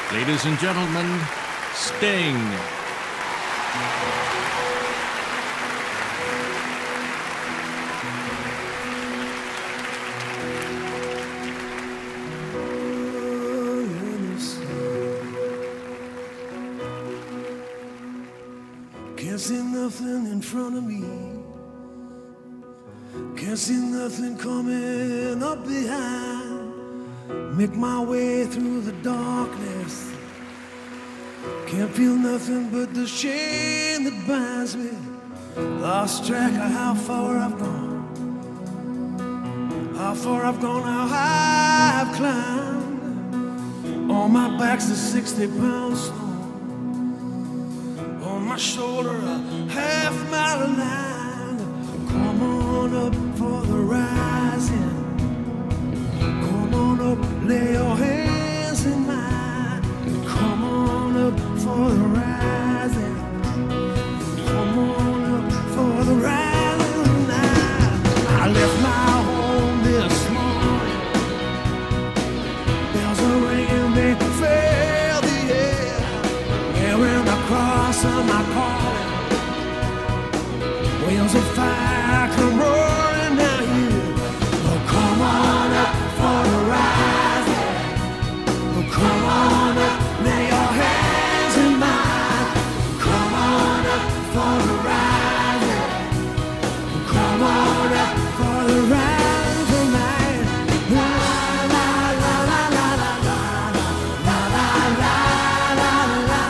Ladies and gentlemen, Sting. Can't see nothing in front of me. Can't see nothing coming up behind. Make my way through the darkness. Can't feel nothing but the shame that binds me. Lost track of how far I've gone. How far I've gone, how high I've climbed. On my back's a 60-pound stone. On my shoulder, a half-mile of line. Come on up for the rising. Come on up, lay your hands in mine. Come on up for the rising. Come on up for the rising tonight. I left my home this morning. Bells are ringing, they fill the air. Wearing the cross of my calling. Wheels of fire come roaring down here. Oh, come on up for the rising. Oh, come on up, lay your hands in mine. Come on up for the rising. Oh, come on up for the rising tonight. La la la la la la la la la la la la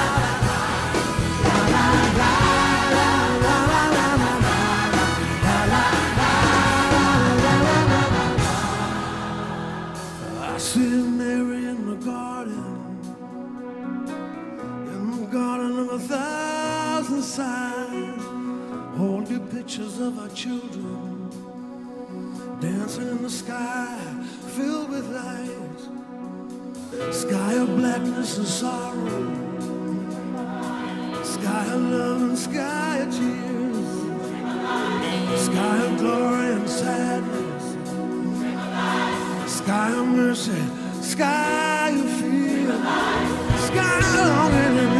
I see Mary in the garden of 1,000 sighs, holding pictures of our children, dancing in the sky filled with light, sky of blackness and sorrow, sky of love and sky of tears, sky of glory and sadness, sky of mercy, sky of fear, sky of longing and